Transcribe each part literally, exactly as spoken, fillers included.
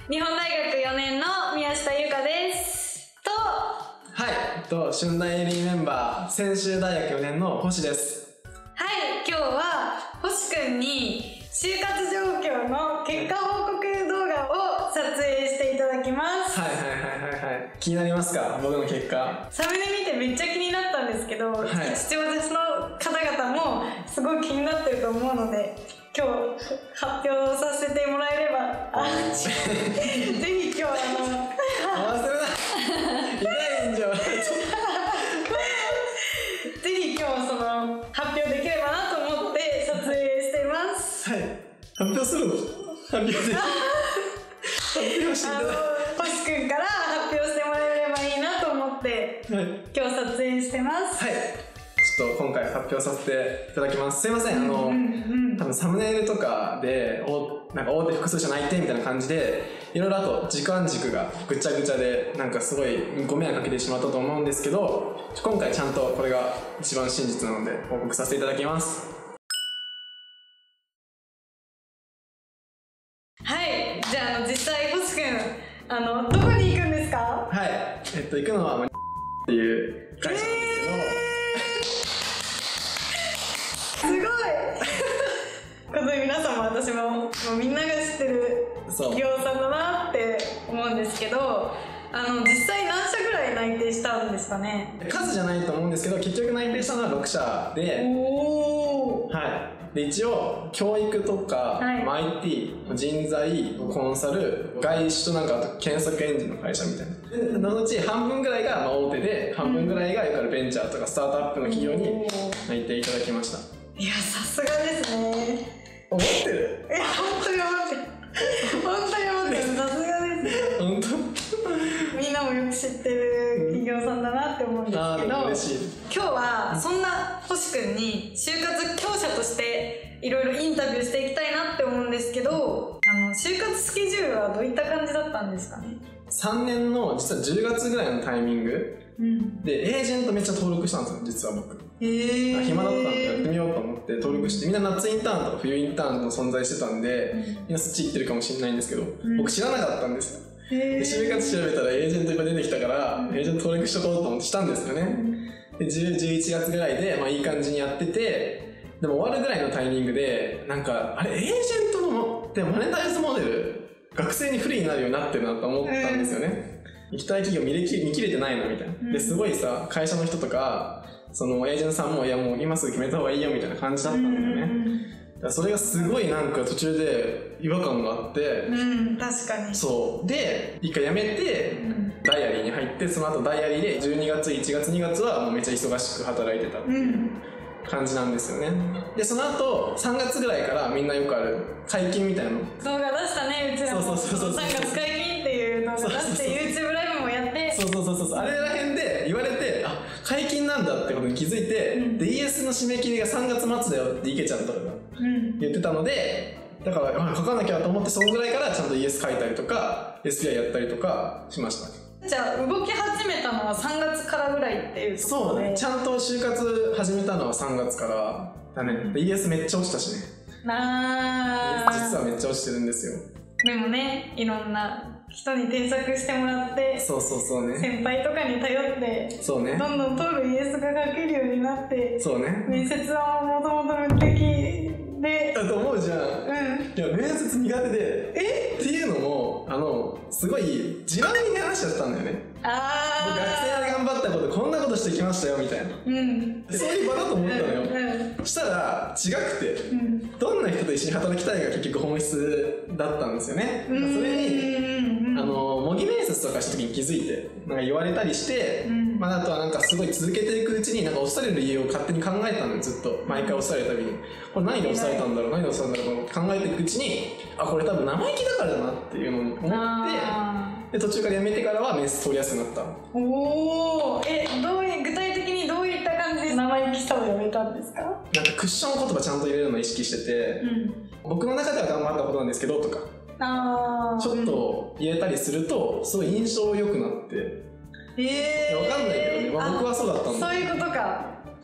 日本大学よねんの宮下優香ですと、 はいと春大エリーメンバー専修大学よねんの星です。 はい、今日は星くんに就活状況の結果報告動画を撮影していただきます。 はいはいはいはいはい。気になりますか？僕の結果。 サムネ見てめっちゃ気になったんですけど、はい、視聴者の方々もすごい気になってると思うので、今日発表させてもらえれば、あぜひ今日あの忘れな痛いんじゃんぜひ今日その発表できればなと思って撮影しています。 はい、発表するの？発表で発表していただいて、 星くんから発表してもらえればいいなと思って、はい、今日撮影してます。 はい、ちょっと今回発表させていただきます。すいません、あの、うんうんうん、多分サムネイルとかでおなんか大手複数社内定みたいな感じでいろいろあと時間軸がぐちゃぐちゃでなんかすごいご迷惑かけてしまったと思うんですけど、今回ちゃんとこれが一番真実なので報告させていただきます。 はい、じゃあ、あの実際星くんあのどこに行くんですか？ はい、えっと行くのはっていう会社なんですけど、えー、すごいこの皆さんも私ももうみんなが知ってる企業さんだなって思うんですけど、あの実際何社ぐらい内定したんですかね？ 数じゃないと思うんですけど、結局内定したのはろく社で、おー、はい、で一応教育とか、はい、アイティー、人材、コンサル、外資となんかあと検索エンジンの会社みたいな、のうち半分ぐらいが大手で半分ぐらいがいわゆるベンチャーとかスタートアップの企業に内定いただきました。 いや、さすがですね。 思ってる？ いや、本当に思ってる本当に思ってる。さすがです。 本当？ みんなもよく知ってる企業さんだなって思うんですけど、 あー、嬉しい。 今日はそんな星くんに就活強者としていろいろインタビューしていきたいなって思うんですけど、あの就活スケジュールはどういった感じだったんですかね？ さんねんの実はじゅうがつぐらいのタイミング、うん、でエージェントめっちゃ登録したんですよ、実は僕。へー、暇だったんでやってみようと思って登録して、みんな夏インターンとか冬インターンの存在してたんで、うん、みんなそっち行ってるかもしれないんですけど、うん、僕知らなかったんですよ。で就活調べたらエージェントが出てきたから、うん、エージェント登録しとこうと思ってしたんですよね、うん、でじゅう、じゅういちがつぐらいで、まあ、いい感じにやってて、でも終わるぐらいのタイミングでなんかあれエージェントのでマネタイズモデル学生に不利になるようになってるなと思ったんですよね、うん、行きたい企業見れき見切れてないなみたいな、うん、ですごいさ会社の人とかそのエージェントさんもいやもう今すぐ決めた方がいいよみたいな感じだったんだよね、うん、だからそれがすごいなんか途中で違和感があって、 うん、確かにそうで一回辞めて、うん、ダイアリーに入って、その後ダイアリーでじゅうにがついちがつにがつはもうめっちゃ忙しく働いてたっていう感じなんですよね。でその後さんがつぐらいからみんなよくある解禁みたいなの動画出したね、うちらも。そうそうそうそう、さんがつ解禁っていう動画出して YouTube ライブもやって、 そうそうそうそう、あれらへんで言われて、あ、解禁なんだってことに気づいて、うん、で イーエス の締め切りがさんがつまつだよって池ちゃんとかが言ってたので、だから書かなきゃと思って、そのぐらいからちゃんと イーエス 書いたりとか エスピーアイ やったりとかしました。 じゃあ動き始めたのはさんがつからぐらいっていうところで。 そうね、ちゃんと就活始めたのはさんがつからだね、うん、イーエス めっちゃ落ちたしね。 なー、 実はめっちゃ落ちてるんですよ。 でもね、いろんな人に添削してもらって、 そうそうそうね、 先輩とかに頼って、 そうね、 どんどん通る イーエス が書けるようになって、 そうね、 面接はもともと無敵でだと思うじゃん、うん、いや面接苦手でえっていうのも、あのすごい自慢に話しちゃったんだよね。あ僕学生で頑張ったことこんなことしてきましたよみたいな、うん、そういう場だと思ったのよ、うんうん、そしたら違くて、うん、どんな人と一緒に働きたいが結局本質だったんですよね。それにあの模擬面接とかした時に気づいてなんか言われたりして、うん、まあ、あとはなんかすごい続けていくうちになんか押される理由を勝手に考えたのよ、ずっと毎回押されるたびにこれ何で押されたんだろう何で押されたんだろうと考えていくうちに、あ、これ多分生意気だからだなっていうのを思って、で途中からやめてからは面接通りやすくなった。おー、え、どういう具体的にどういった感じで生意気さをやめたんですか？なんかクッション言葉ちゃんと入れるのを意識してて、うん、僕の中では頑張ったことなんですけどとかあちょっと入れたりするとすごい印象良くなって、えー、分かんないけどね、まあ、僕はそうだったんだ。 そういうことか。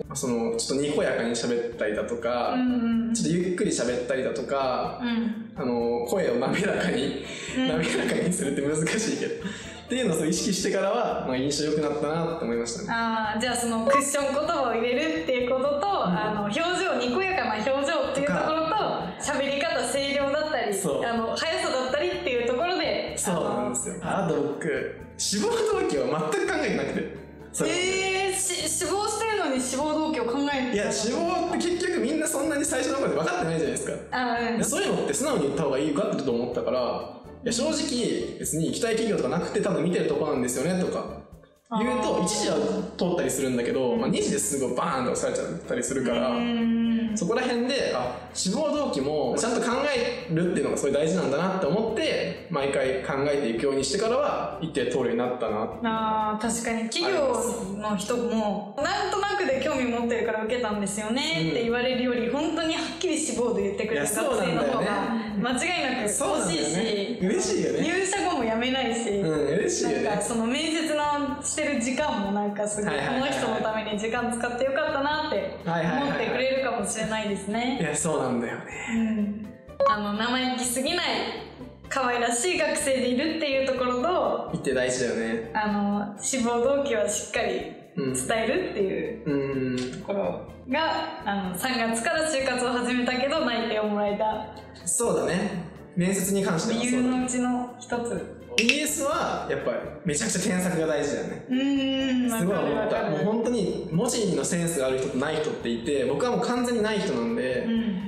そのちょっとにこやかに喋ったりだとか、うんうん、ちょっとゆっくり喋ったりだとか、うん、あの声を滑らかに、うん、滑らかにするって難しいけどっていうのをそう意識してからは、まあ、印象良くなったなって思いましたね。 ああ、じゃあそのクッション言葉を入れるっていうことと、うん、あの表情、にこやかな表情っていうところと喋り方、声量だったり、あの速さだったりっていうところで、 そうなんですよ。あと僕志望動機は全く考えてなくて。 えー、し志望してるのに志望動機を考えて。 いや、志望って結局みんなそんなに最初の頃で分かってないじゃないですか。あ、うん、そういうのって素直に言った方がいいかってと思ったから、いや正直別に行きたい企業とかなくてただ見てるとこなんですよねとか言うといちじは通ったりするんだけど、まあ、にじですごいバーンと押されちゃったりするから、そこら辺であ志望動機もちゃんと考えるっていうのがすごい大事なんだなって思って毎回考えていくようにしてからは一定通るようになったな。 あー、確かに企業の人もなんとなくで興味持ってるから受けたんですよねって言われるより、うん、本当にはっきり志望で言ってくれる学生の方が間違いなく欲しいし、 ね、嬉しいよね。 入社後も辞めないし、 うん、嬉しいよね。 なんかその面接のしてる時間もなんかすごいこの人のために時間使ってよかったなって思ってくれるかもしれないですね。 いや、そうなんだよね、 うん、あの生意気すぎない可愛らしい学生でいるっていうところと一定大事だよね。 あの志望動機はしっかり伝えるっていうところが、あのさんがつから就活を始めたけど内定をもらえた。 そうだね、面接に関しては理由のうちの一つ。 イーエス はやっぱりめちゃくちゃ添削が大事だよね。うーん、すごい思った。もう本当に文字のセンスがある人とない人っていて、僕はもう完全にない人なんで、うん、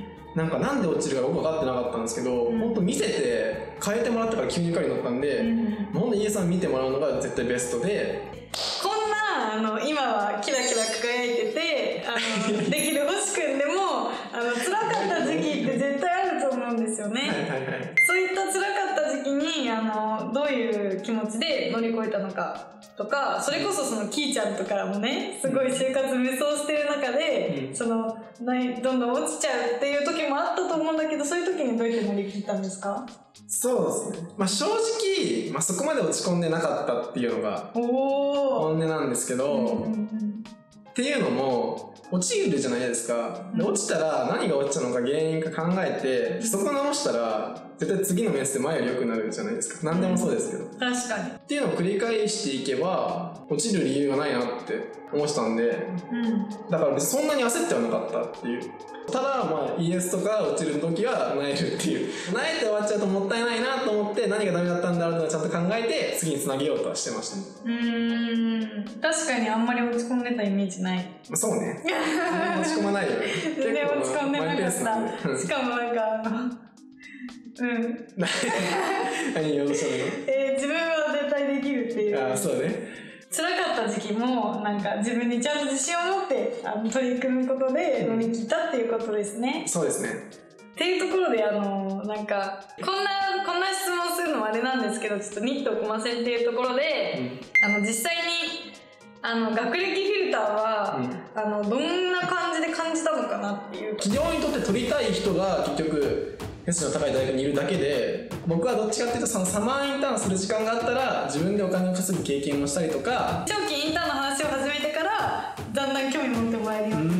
なんかなんで落ちるか僕分かってなかったんですけど、うん、本当見せて変えてもらったから急に受かるようになったんで、うん、本当に イーエス さん見てもらうのが絶対ベストで、 こんなあの今はキラキラ輝いててあのできる星くんでもあの辛かった時期って絶対あると思うんですよね。はいはいはい、そういった辛かった時期にあのどういう気持ちで乗り越えたのかとか、それこそそのキーちゃんとかもねすごい就活無双してる中で、うん、そのないどんどん落ちちゃうっていう時もあったと思うんだけど、そういう時にどうやって乗り切ったんですか？ そうですね、まあ、正直、まあ、そこまで落ち込んでなかったっていうのが本音なんですけど、うんうんうん、っていうのも落ちるじゃないですか。で落ちたら何が落ちたのか原因か考えて、そこ直したら絶対次の面接で前より良くなるじゃないですか。何でもそうですけど、 確かにっていうのを繰り返していけば落ちる理由がないなって思ってたんで、うん、だからそんなに焦ってはなかったっていう。ただまあ イーエス とか落ちる時は萎えるっていう、萎えて終わっちゃうともったいないなと思って何がダメだったんだろうとかちゃんと考えて次につなげようとはしてましたね。 うーん、確かにあんまり落ち込んでたイメージない。 そうね落ち込まないよね全然落ち込んでなかった。しかもなんかあのうん何言おうとしたの？ えー、自分は絶対できるっていう。 ああ、そうね。 辛かった時期もなんか自分にちゃんと自信を持ってあの取り組むことで乗り切ったっていうことですね。 うん、そうですね。 っていうところであのなんかこんなこんな質問するのはあれなんですけど、ちょっとニットをこませっていうところで、うん、あの実際にあの学歴フィルターは、うん、あのどんな感じで感じたのかなっていう。 企業にとって取りたい人が結局偏差値の高い大学にいるだけで、僕はどっちかっていうとそのサマーインターンする時間があったら自分でお金を稼ぐ経験をしたりとか、 長期インターンの話を始めてからだんだん興味持ってもらえるようになっ